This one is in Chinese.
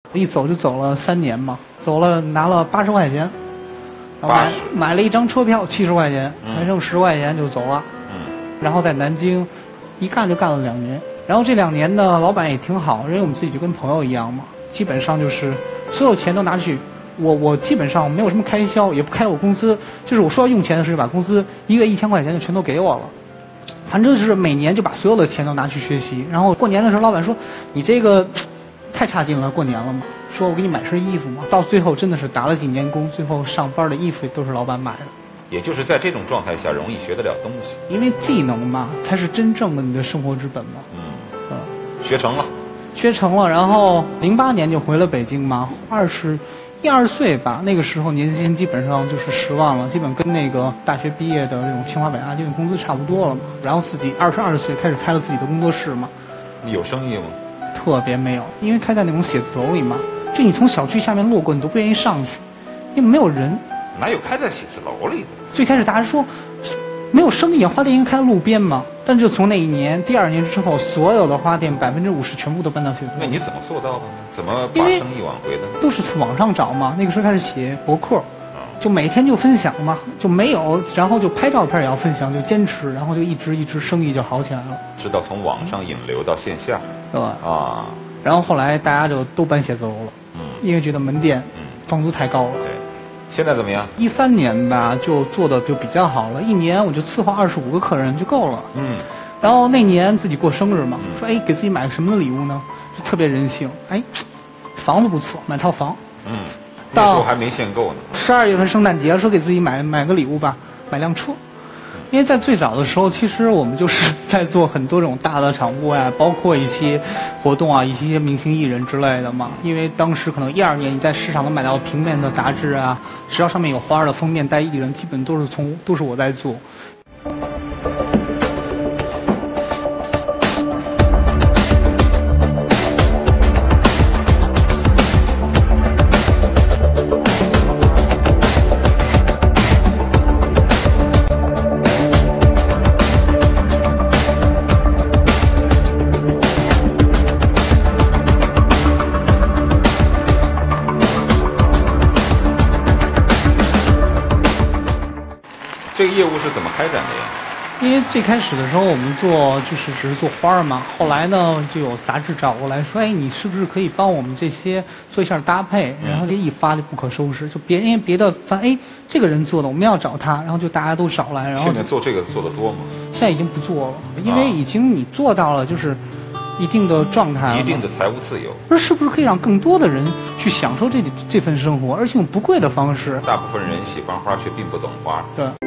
一走就走了3年嘛，走了拿了80块钱，然后买了一张车票70块钱，还剩10块钱就走了。然后在南京一干就干了2年，然后这2年呢，老板也挺好，因为我们自己就跟朋友一样嘛，基本上就是所有钱都拿去。我基本上没有什么开销，也不开我工资，就是我说要用钱的时候，把工资1个月1000块钱就全都给我了。反正就是每年就把所有的钱都拿去学习。然后过年的时候，老板说：“你这个太差劲了，过年了嘛，说我给你买身衣服嘛。”到最后真的是打了几年工，最后上班的衣服都是老板买的。 也就是在这种状态下，容易学得了东西。 因为技能嘛，才是真正的你的生活之本嘛。 学成了。 学成了，然后08年就回了北京嘛，21、22岁吧，那个时候年薪基本上就是10万了，基本跟那个大学毕业的这种清华北大基本工资差不多了嘛。然后自己22岁开始开了自己的工作室嘛。 你有生意吗？ 特别没有，因为开在那种写字楼里嘛，就你从小区下面路过，你都不愿意上去，因为没有人。 哪有开在写字楼里的？ 最开始大家说没有生意啊，花店应该开在路边嘛。但就从那一年，第2年之后，所有的花店50%全部都搬到写字楼。 那你怎么做到的呢？怎么把生意挽回的呢？ 都是从网上找嘛。那个时候开始写博客，就每天就分享嘛，就没有，然后就拍照片也要分享，就坚持，然后就一直生意就好起来了。 直到从网上引流到线下， 对吧？ 啊。 然后后来大家就都搬写字楼了，因为觉得门店房租太高了。 对。现在怎么样 ？13年吧，就做的就比较好了，1年我就伺候25个客人就够了。然后那年自己过生日嘛，说给自己买个什么礼物呢？就特别人性，房子不错，买套房。 那时候还没限购呢。 12月份圣诞节说给自己买个礼物吧，买辆车。因为在最早的时候，其实我们就是在做很多这种大的场务啊，包括一些活动啊，一些明星艺人之类的嘛。因为当时可能12年，你在市场能买到平面的杂志啊，只要上面有花的封面带艺人，基本都是我在做。 这个业务是怎么开展的呀？ 因为最开始的时候我们做就是只是做花嘛，后来呢就有杂志找过来说，你是不是可以帮我们这些做一下搭配？然后这一发就不可收拾，就因为别的发现这个人做的，我们要找他，然后就大家都找来。然后现在做这个做的多吗？ 现在已经不做了，因为已经你做到了就是一定的状态了， 一定的财务自由。 是不是可以让更多的人去享受这份生活，而且用不贵的方式？ 大部分人喜欢花却并不懂花。 对。